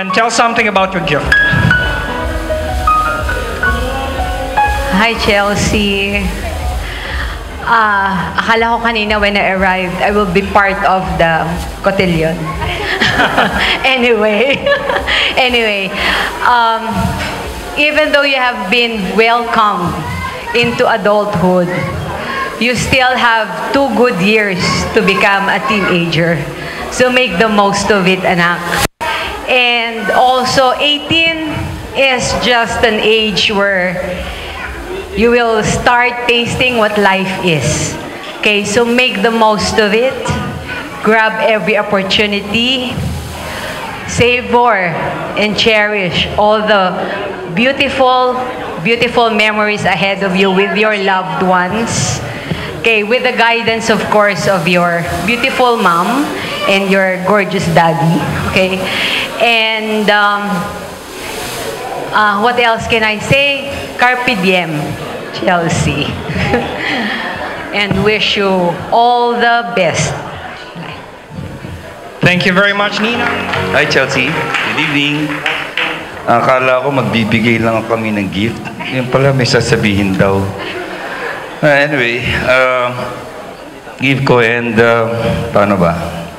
and tell something about your gift. Hi, Chelsea. Akala ko kanina when I arrived, I will be part of the cotillion. Anyway, even though you have been welcomed into adulthood, you still have 2 good years to become a teenager. So make the most of it, anak. And also, 18 is just an age where you will start tasting what life is. Okay, so make the most of it. Grab every opportunity. Savor and cherish all the beautiful, beautiful memories ahead of you with your loved ones. Okay, with the guidance, of course, of your beautiful mom and your gorgeous daddy. Okay, and what else can I say? Carpe diem, Chelsea. And wish you all the best. Thank you very much, Nina. Hi, Chelsea. Good evening. Akala ko magbibigay lang kami ng gift. Yung pala may sasabihin daw. Anyway, give ko and paano ba?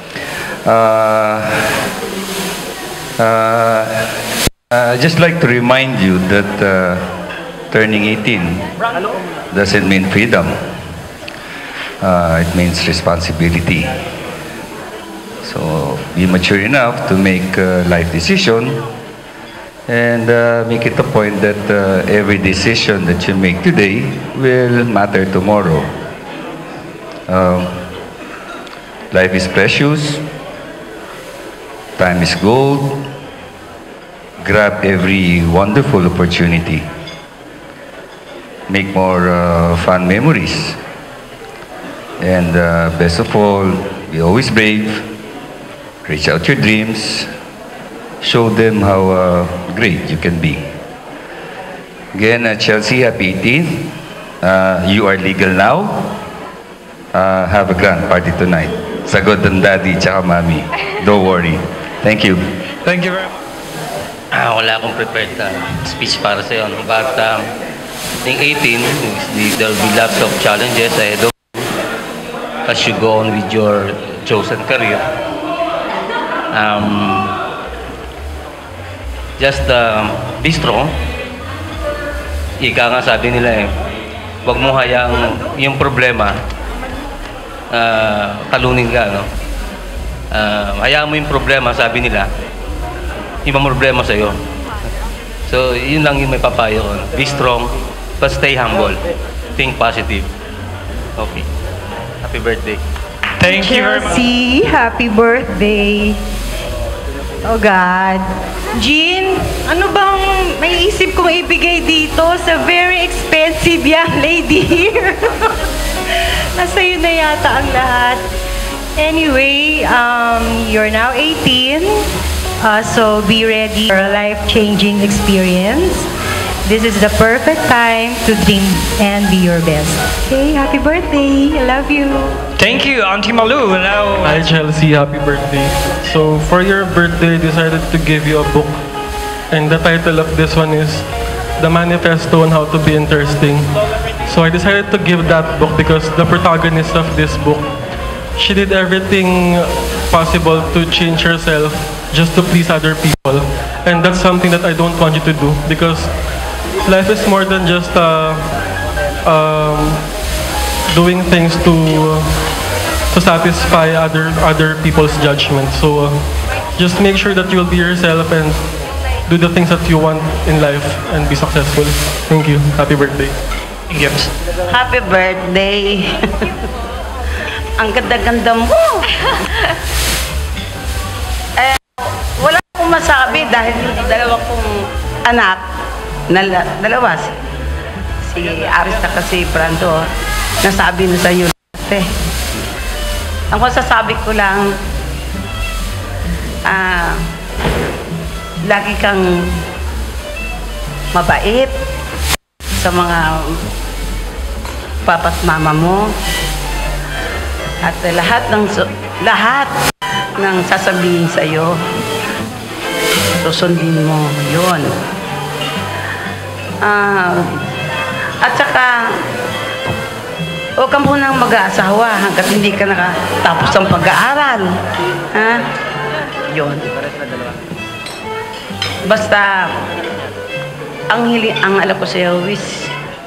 I'd just like to remind you that turning 18 doesn't mean freedom. It means responsibility. So be mature enough to make life decision and make it a point that every decision that you make today will matter tomorrow. Life is precious. Time is gold. Grab every wonderful opportunity. Make more fun memories. And best of all, be always brave. Reach out your dreams. Show them how great you can be. Again, Chelsea, happy 18th. You are legal now. Have a grand party tonight. Sagot ng daddy tsaka mami. Don't worry. Thank you. Thank you very much. Wala akong prepared speech para sa iyo. But I think 18, there will be lots of challenges ahead of you as you go on with your chosen career. Just be strong. Ika nga sabi nila huwag mo hayang yung problema talunin ka, no? Hayaan mo yung problema, sabi nila, ibang problema sa'yo. So, yun lang yung may papayo ko. Be strong, but stay humble. Think positive. Okay. Happy birthday. Thank you very much. Chelsea, happy birthday. Oh God. Jean, ano bang may isip kong ibigay dito sa very expensive young lady here? Nasa'yo na yata ang lahat. Anyway, you're now 18. So be ready for a life-changing experience. This is the perfect time to dream and be your best. Okay, happy birthday. I love you. Thank you, Auntie Malu. Now, Hi Chelsea, happy birthday. So for your birthday, I decided to give you a book. And the title of this one is The Manifesto on How to Be Interesting. So I decided to give that book because the protagonist of this book, she did everything possible to change herself just to please other people. And that's something that I don't want you to do because life is more than just doing things to satisfy other people's judgment. So just make sure that you'll be yourself and do the things that you want in life and be successful. Thank you. Happy birthday. gifts. Happy birthday. Ang ganda-ganda mo. Wala akong masabi dahil dalawa kong anak, dalawa, si Aris at si Brando, nasabi na sa'yo lahat eh. Ang masasabi ko lang, lagi kang mabait sa mga papa't mama mo at lahat ng sasabihin sa'yo susundin mo. Yun. At saka, huwag ka munang mag-aasawa hanggat hindi ka nakatapos ng pag-aaral. Ha? Yun. Basta, ang alam ko sa'yo is,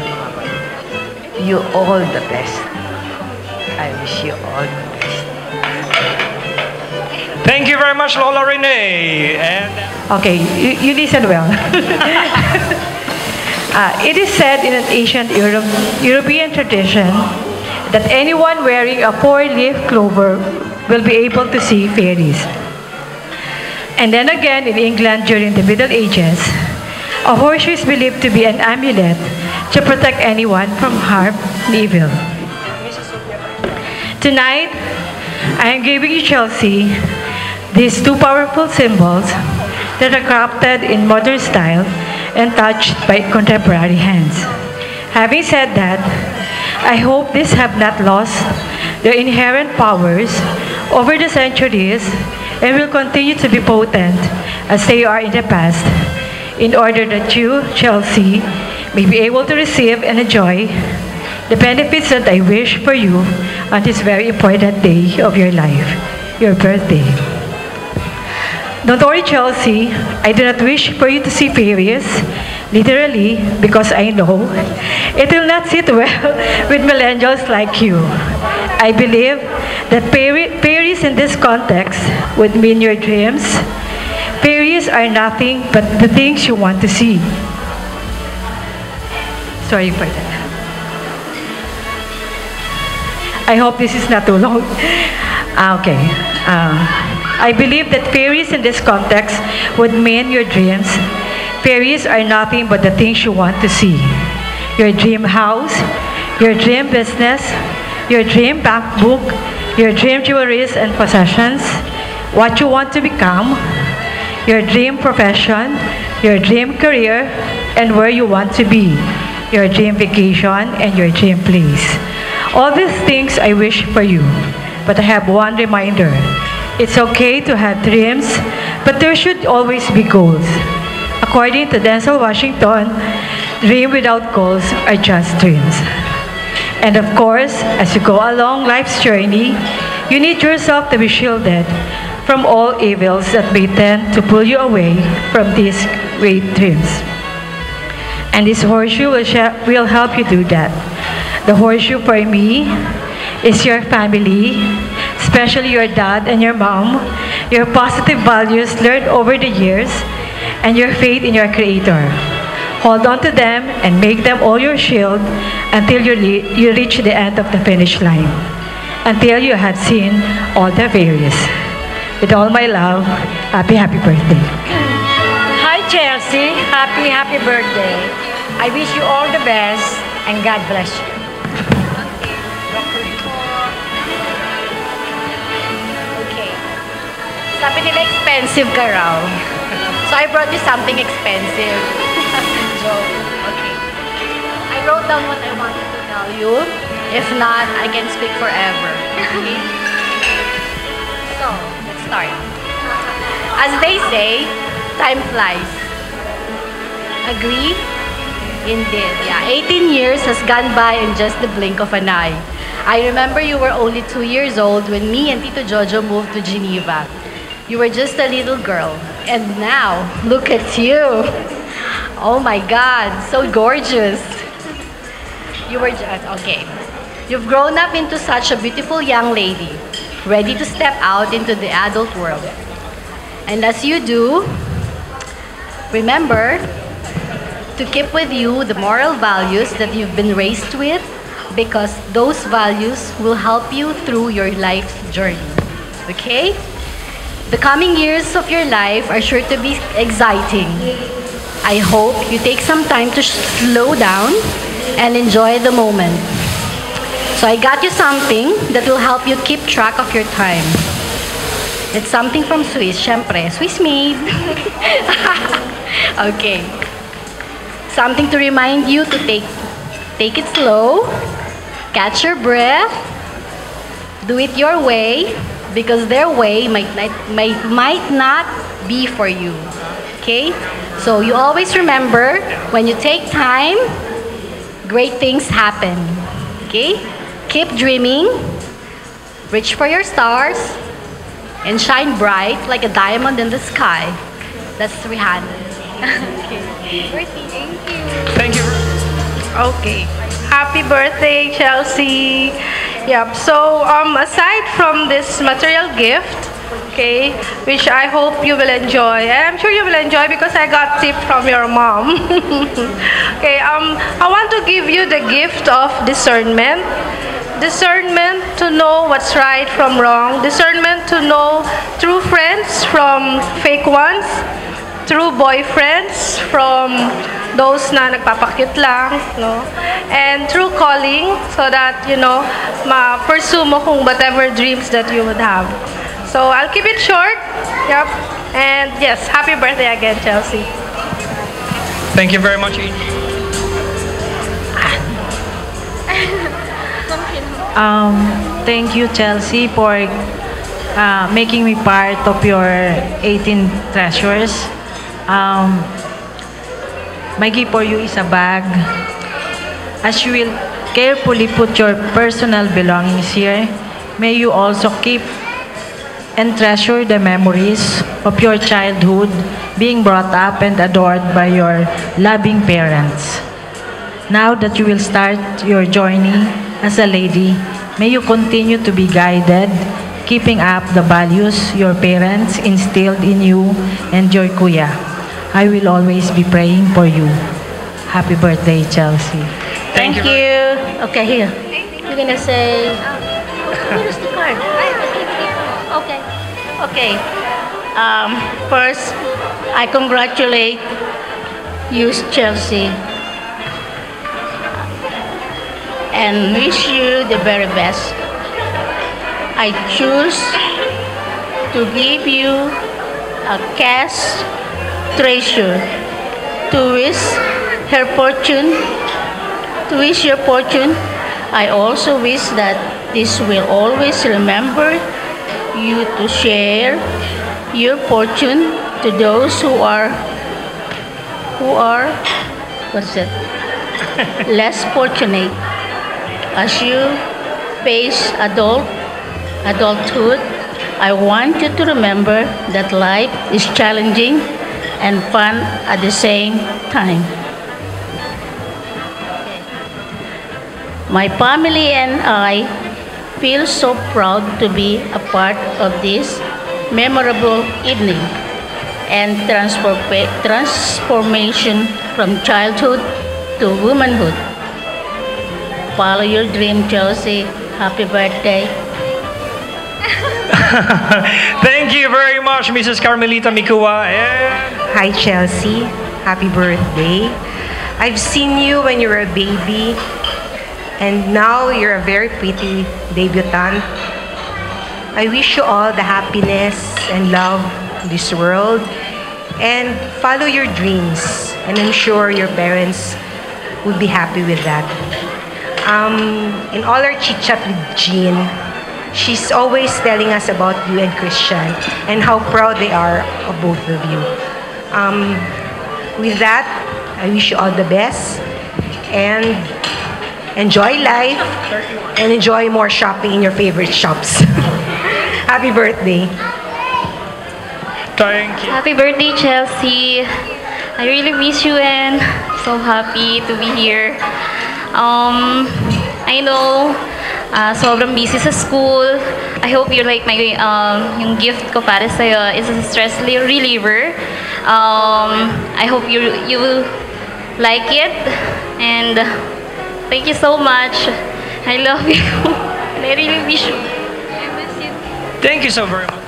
you all the best. I wish you all the best. Thank you very much, Lola Renee. And Okay, you listen well. It is said in an ancient European tradition that anyone wearing a four-leaf clover will be able to see fairies. And then again, in England during the Middle Ages, a horseshoe is believed to be an amulet to protect anyone from harm and evil. Tonight, I am giving you, Chelsea, these two powerful symbols that are crafted in modern style and touched by contemporary hands. Having said that, I hope these have not lost their inherent powers over the centuries and will continue to be potent as they are in the past, in order that you, Chelsea, may be able to receive and enjoy the benefits that I wish for you on this very important day of your life, your birthday. Don't worry, Chelsea, I do not wish for you to see fairies, literally, because I know it will not sit well with millennials like you. I believe that fairies in this context would mean your dreams. Fairies are nothing but the things you want to see. Sorry for that. I hope this is not too long. Okay. I believe that fairies in this context would mean your dreams. Fairies are nothing but the things you want to see. Your dream house, your dream business, your dream bank book, your dream jewelries and possessions, what you want to become, your dream profession, your dream career, and where you want to be, your dream vacation, and your dream place. All these things I wish for you, but I have one reminder. It's okay to have dreams, but there should always be goals. According to Denzel Washington, dreams without goals are just dreams. And of course, as you go along life's journey, you need yourself to be shielded from all evils that may tend to pull you away from these great dreams. And this horseshoe will help you do that. The horseshoe for me is your family, especially your dad and your mom, your positive values learned over the years, and your faith in your Creator. Hold on to them and make them all your shield until you reach the end of the finish line, until you have seen all the fairies. With all my love, happy birthday. Hi, Chelsea. Happy birthday. I wish you all the best and God bless you. Okay. Sabi nila expensive ka raw. So I brought you something expensive. Joke. Okay. I wrote down what I wanted to tell you. If not, I can speak forever. Okay? So, let's start. As they say, time flies. Agree? Indeed, yeah. 18 years has gone by in just the blink of an eye. I remember you were only 2 years old when me and Tito Jojo moved to Geneva. You were just a little girl. And now, look at you. Oh my God, so gorgeous. You were just, okay. You've grown up into such a beautiful young lady, ready to step out into the adult world. And as you do, remember to keep with you the moral values that you've been raised with, because those values will help you through your life's journey. Okay? The coming years of your life are sure to be exciting. I hope you take some time to slow down and enjoy the moment. So I got you something that will help you keep track of your time. It's something from Swiss, syempre, Swiss made. Okay. Something to remind you to take it slow, catch your breath, do it your way, because their way might not be for you. Okay? So you always remember, when you take time, great things happen. Okay? Keep dreaming, reach for your stars, and shine bright like a diamond in the sky. That's Rihanna. Okay. Thank you. Thank you. Okay. Happy birthday, Chelsea. Yep. So, aside from this material gift, okay, which I hope you will enjoy, and I'm sure you will enjoy because I got tip from your mom. Okay. I want to give you the gift of discernment. Discernment to know what's right from wrong. Discernment to know true friends from fake ones. True boyfriends from those na nagpapakit lang, no? And true calling so that, you know, ma-pursue mo kung whatever dreams that you would have. So, I'll keep it short. Yep. And yes, happy birthday again, Chelsea. Thank you very much, Angel. Thank you, Chelsea, for making me part of your 18 treasures. My gift for you is a bag. As you will carefully put your personal belongings here, may you also keep and treasure the memories of your childhood, being brought up and adored by your loving parents. Now that you will start your journey as a lady, may you continue to be guided, keeping up the values your parents instilled in you and your kuya. I will always be praying for you. Happy birthday, Chelsea. Thank you. Okay, here. You're gonna say, where's the card? Okay. Okay. First, I congratulate you, Chelsea, and wish you the very best. I choose to give you a cash treasure to wish her fortune, to wish your fortune. I also wish that this will always remember you to share your fortune to those who are what's it, less fortunate. As you face adulthood, I want you to remember that life is challenging and fun at the same time. My family and I feel so proud to be a part of this memorable evening and transformation from childhood to womanhood. Follow your dream, Chelsea. Happy birthday. Thank you very much, Mrs. Carmelita Mikua. And Hi, Chelsea. Happy birthday. I've seen you when you were a baby, and now you're a very pretty debutante. I wish you all the happiness and love in this world, and follow your dreams. And I'm sure your parents would be happy with that. In all our chit-chat with Jean, she's always telling us about you and Christian and how proud they are of both of you. With that, I wish you all the best and enjoy life and enjoy more shopping in your favorite shops. Happy birthday. thank you. Happy birthday, Chelsea. I really miss you and so happy to be here. I know sobrang busy sa school. I hope you like my yung gift ko para sa'yo is a stress reliever. I hope you will like it and thank you so much. I love you and I really miss you. I miss you. Thank you so very much.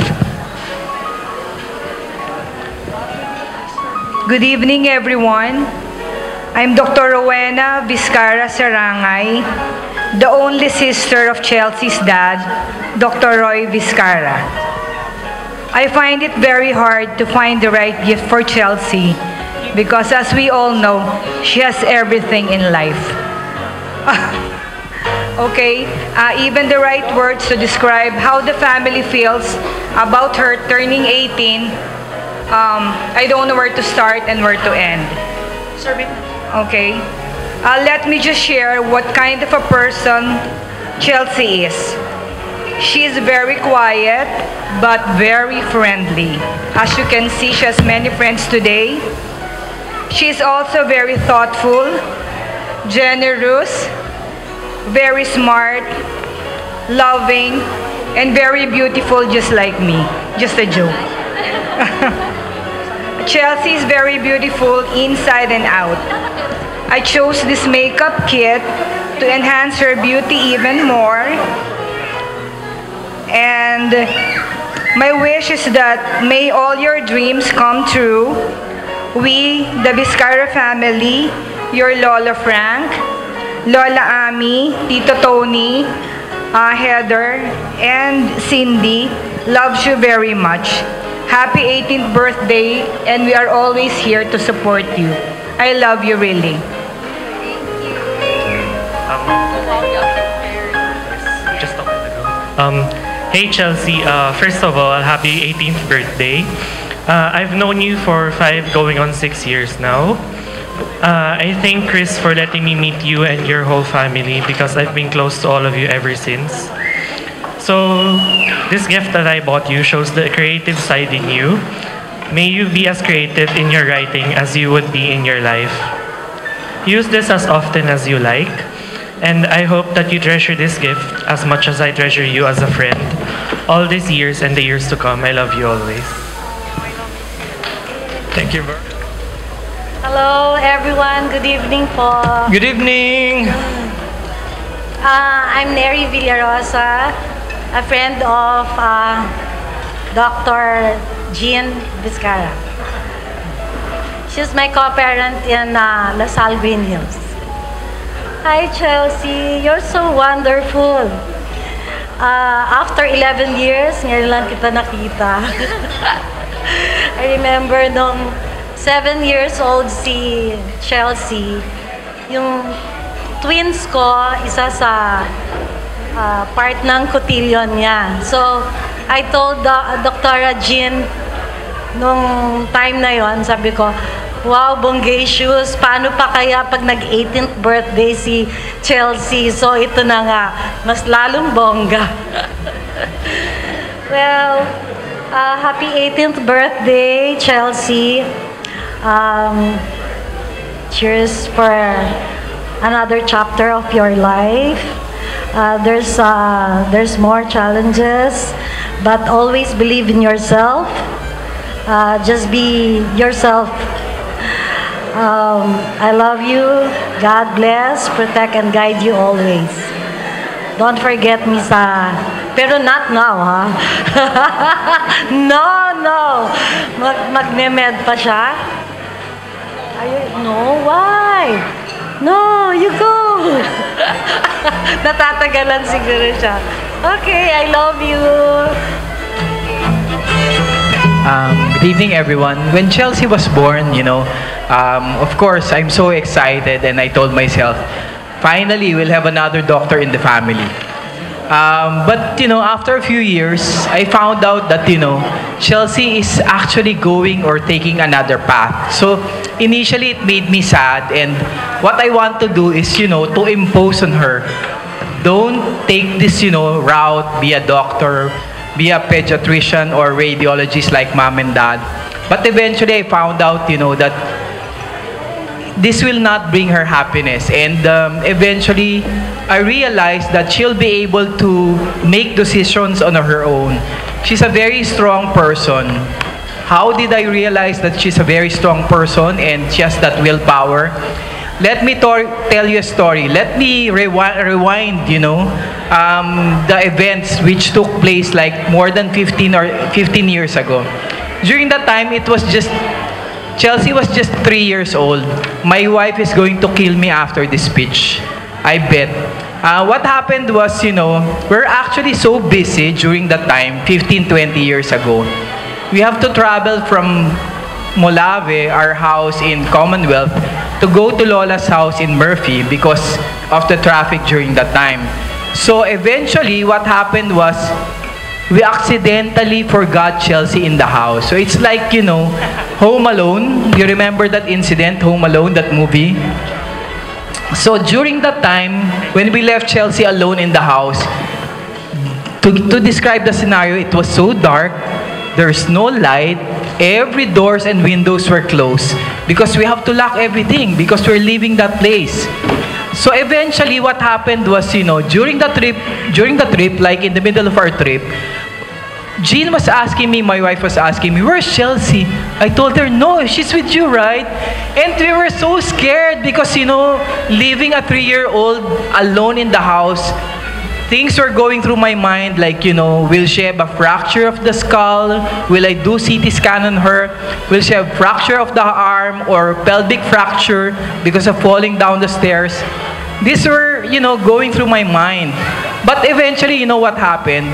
Good evening, everyone. I'm Dr. Rowena Vizcarra Sarangay, the only sister of Chelsea's dad, Dr. Roy Vizcarra. I find it very hard to find the right gift for Chelsea because, as we all know, she has everything in life. Okay, even the right words to describe how the family feels about her turning 18 I don't know where to start and where to end. Okay. Let me just share what kind of a person Chelsea is. She is very quiet, but very friendly. As you can see, she has many friends today. She is also very thoughtful, generous, very smart, loving, and very beautiful, just like me. Just a joke. Chelsea is very beautiful inside and out. I chose this makeup kit to enhance her beauty even more. And my wish is that may all your dreams come true. We, the Vizcarra family, your Lola Frank, Lola Ami, Tito Tony, Heather, and Cindy loves you very much. Happy 18th birthday, and we are always here to support you. I love you really. Hey Chelsea, first of all, happy 18th birthday. I've known you for 5 going on 6 years now. I thank Chris for letting me meet you and your whole family because I've been close to all of you ever since. So, this gift that I bought you shows the creative side in you. May you be as creative in your writing as you would be in your life. Use this as often as you like, and I hope that you treasure this gift as much as I treasure you as a friend. All these years and the years to come, I love you always. Thank you. Hello everyone, good evening po. Good evening. I'm Neri Villarosa, a friend of Dr. Jean Vizcarra. She's my co-parent in LaSalle Green Hills. Hi Chelsea, you're so wonderful. After 11 years, ngayon lang kita nakita. I remember nung 7 years old si Chelsea, yung twins ko, isa sa part ng cotillion niya. So, I told Dr. Jean nung time na yon, sabi ko, wow, bongacious, paano pa kaya pag nag-18th birthday si Chelsea? So, ito na nga, mas lalong bongga. Well, happy 18th birthday, Chelsea. Cheers for another chapter of your life. There's more challenges, but always believe in yourself. Just be yourself. I love you. God bless, protect, and guide you always. Don't forget me sa... Pero not now, ha? No. Magme-med pa siya. No, why? No, you go. Natatagalan siguro siya. Okay, I love you. Good evening, everyone. When Chelsea was born, of course, I'm so excited, and I told myself, finally, we'll have another doctor in the family. But after a few years, I found out that, Chelsea is actually going or taking another path. So, initially, it made me sad, and what I want to do is, to impose on her. Don't take this, route, be a doctor, be a pediatrician or radiologist like mom and dad. But eventually, I found out, that this will not bring her happiness. And eventually, I realized that she'll be able to make decisions on her own. She's a very strong person. How did I realize that she's a very strong person and she has that willpower? Let me tell you a story. Let me rewind, the events which took place like more than 15 years ago. During that time, Chelsea was just 3 years old. My wife is going to kill me after this speech. I bet. What happened was, we're actually so busy during that time, 15, 20 years ago. We have to travel from Molave, our house in Commonwealth, to go to Lola's house in Murphy because of the traffic during that time. So eventually, what happened was, we accidentally forgot Chelsea in the house. So it's like, you know, Home Alone. You remember that incident, Home Alone, that movie? So during that time, when we left Chelsea alone in the house, to describe the scenario, it was so dark, there's no light, every doors and windows were closed because we have to lock everything because we're leaving that place. So eventually what happened was, you know, during the trip, like in the middle of our trip, Jean was asking me, my wife was asking me, where's Chelsea? I told her, no, she's with you, right? And we were so scared because, you know, leaving a 3-year-old alone in the house, things were going through my mind like, you know, will she have a fracture of the skull? Will I do CT scan on her? Will she have fracture of the arm or pelvic fracture because of falling down the stairs? These were, you know, going through my mind. But eventually, you know what happened?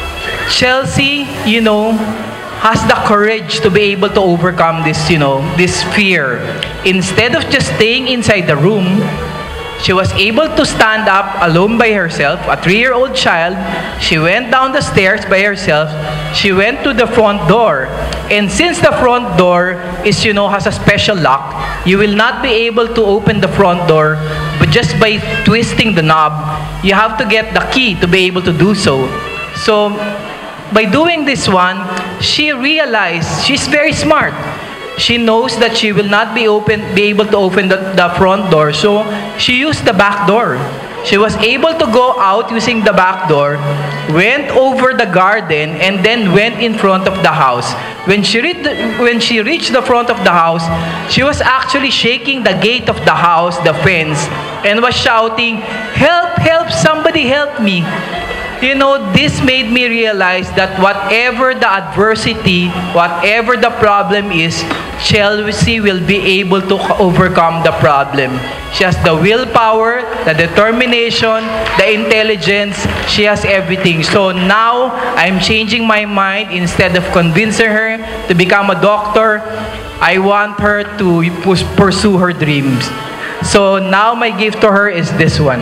Chelsea, you know, has the courage to be able to overcome this, you know, this fear. Instead of just staying inside the room, she was able to stand up alone by herself, a 3-year-old child. She went down the stairs by herself. She went to the front door. And since the front door is, you know, has a special lock, you will not be able to open the front door, but just by twisting the knob, you have to get the key to be able to do so. So, by doing this one, she realized she's very smart. She knows that she will not be able to open the front door, so she used the back door. She was able to go out using the back door, went over the garden, and then went in front of the house. When she reached the front of the house, she was actually shaking the gate of the house, the fence, and was shouting, "Help, help, somebody help me." You know, this made me realize that whatever the adversity, whatever the problem is, Chelsea will be able to overcome the problem. She has the willpower, the determination, the intelligence. She has everything. So now, I'm changing my mind. Instead of convincing her to become a doctor, I want her to pursue her dreams. So now my gift to her is this one.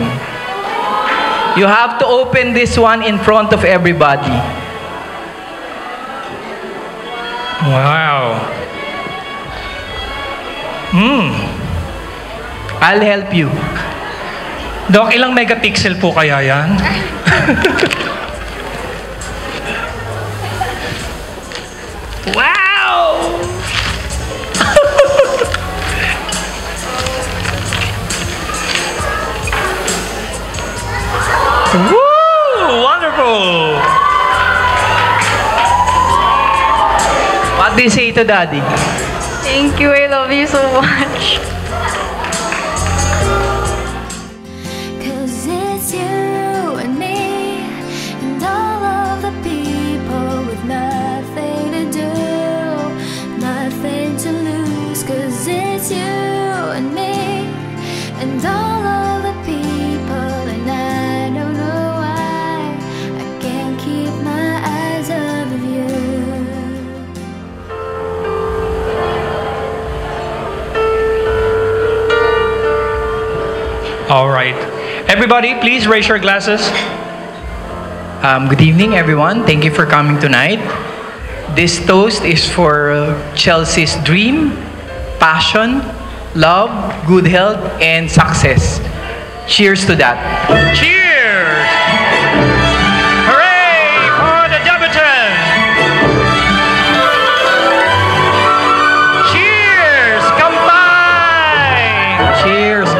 You have to open this one in front of everybody. Wow. I'll help you. Doc, ilang megapixel po kaya yan? Wow! Woo! Wonderful! What do you say to Daddy? Thank you. I love you so much. Cause it's you and me and all of the people with nothing to do, nothing to lose. Cause it's you and me and all of the people, and I don't know why I can't keep my eyes off of you. All right. Everybody, please raise your glasses. Good evening, everyone. Thank you for coming tonight. This toast is for Chelsea's dream, passion, love, good health, and success. Cheers to that. Cheers! Hooray for the debutant! Cheers! Kampai! Cheers!